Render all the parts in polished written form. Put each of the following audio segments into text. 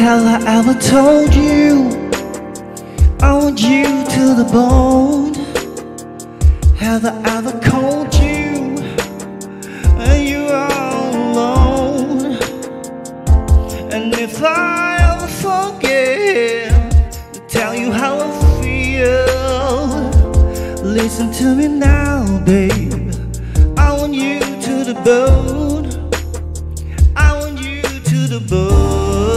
Have I ever told you I want you to the bone? Have I ever called you and you are alone? And if I ever forget to tell you how I feel, listen to me now, babe. I want you to the bone. I want you to the bone.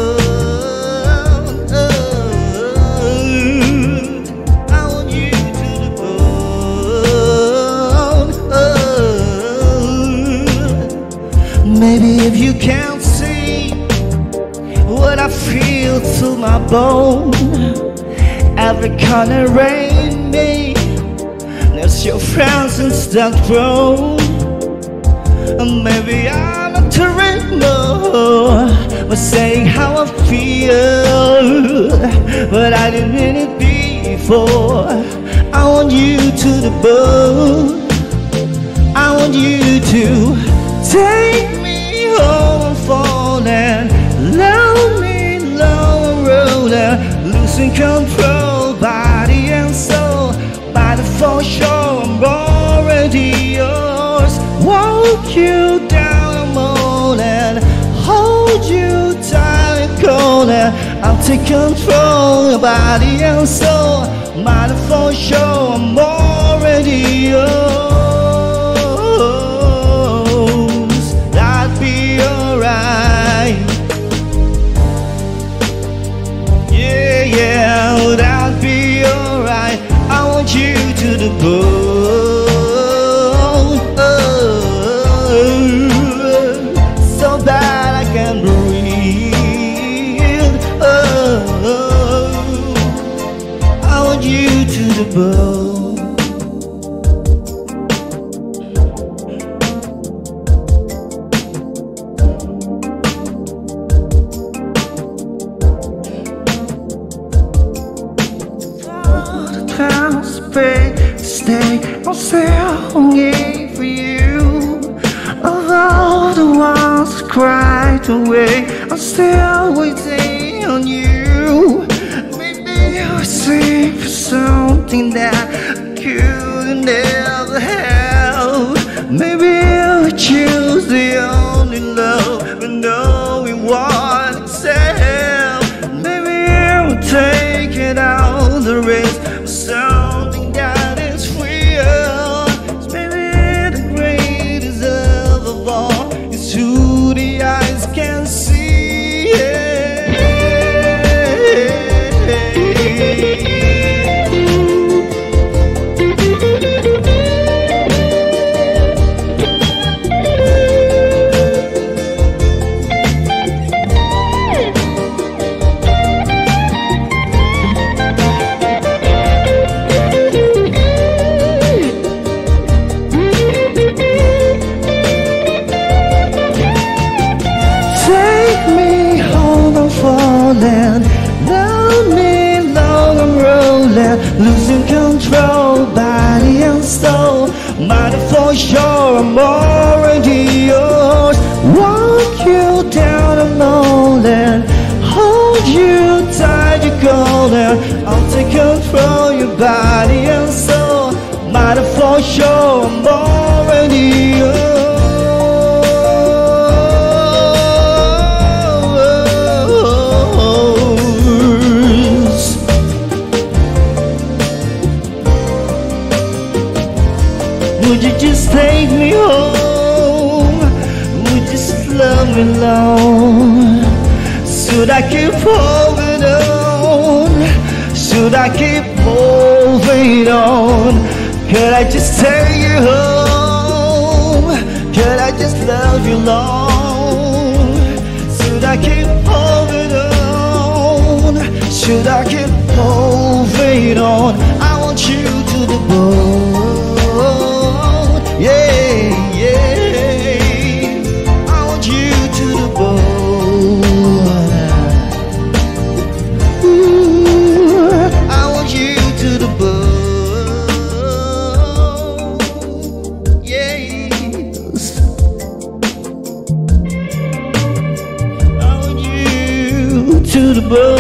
Maybe if you can't see what I feel to my bone, every corner in me, there's your friends in that room. Maybe I'm not terrible with saying how I feel, but I didn't mean it before. I want you to the bone. I want you to take me home, falling, love me, long rolling, losing control, body and soul. By the for sure, I'm already yours. Walk you down the morning, hold you tight and cold, and I'll take control, your body and soul. By the for sure, I'm already yours. Yeah, that'll be alright. I want you to the bone, so that I can breathe. I want you to the bone. Stay, I'll still only for you. Of all the ones that cried away, I'm still waiting on you. Maybe you're waiting for something that I couldn't ever have. Maybe you choose the only love but knowing what accept. Maybe you take it out the risk for something that is real. Maybe the greatest love of all is who the eyes can see. Falling, love me long I'm rolling, losing control, body and soul. Mighty for sure, I'm already yours. Walk you down the mountain, hold you tight, you're golden. I'll take control, your body and soul. Mighty for sure, I'm already yours. Would you just take me home? Would you just love me long? Should I keep holding on? Should I keep moving on? Could I just take you home? Could I just love you long? Should I keep holding on? Should I keep moving on? I want you to the bone. Yeah, yeah, I want you to the bone. Ooh, I want you to the bone. Yes, I want you to the boat.